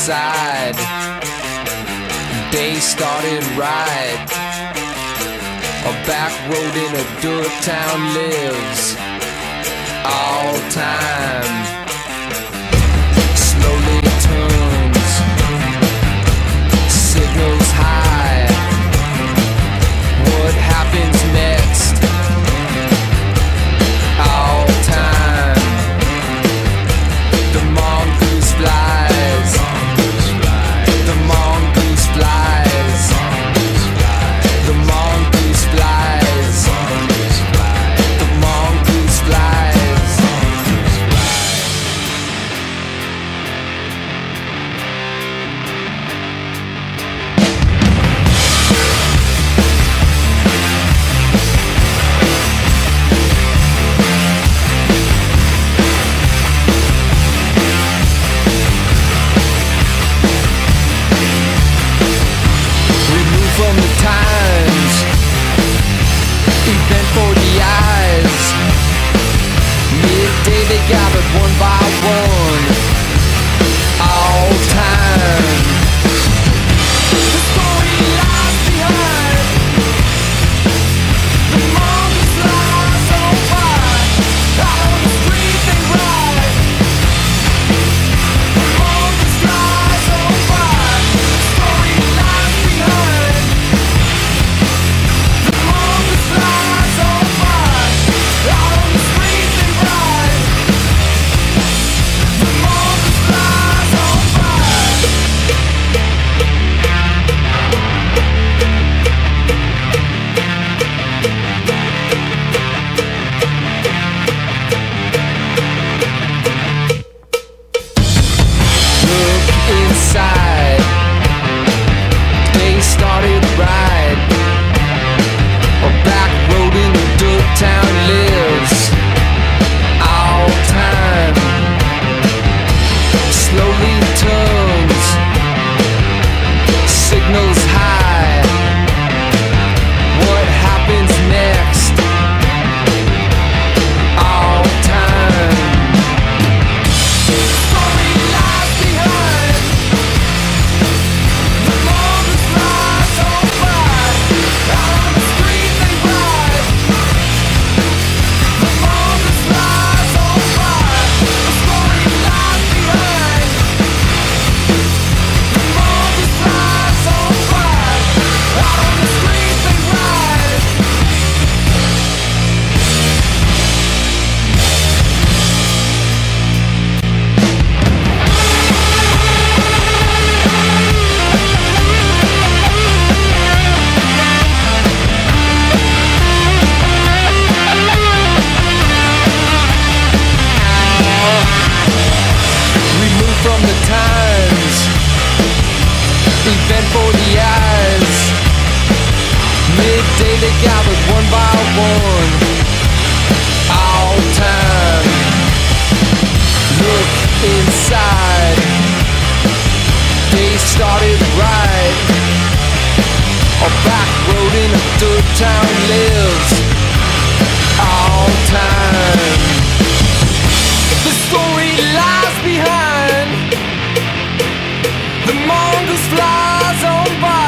inside. They started right. A back road in a dirt town lives all time. Slowly turns, signals high. What happens next? All time. The mongoose flies. The mongoose flies. The mongoose flies. The mongoose flies. From the times, event for the eyes. Midday they gathered one by one. All time. The story lies behind. The mongoose lies on fire. Out on the street they ride. The mongoose lies on fire. The story lies behind. Inside, they started right. A back road in a dirt town lives all time. Slowly turns, signals high. What happens next? All time. Story lies behind. The mongoose flies on fire. Out on the street they ride. The mongoose flies on fire. The story lies behind. The mongoose flies on fire. Out on the street they ride. Removed from the times, event for the eyes. Midday they gathered one by one. All time. Look inside. They started right. A back road in a dirt town lives all time. The story lies behind. The mongoose flies on by.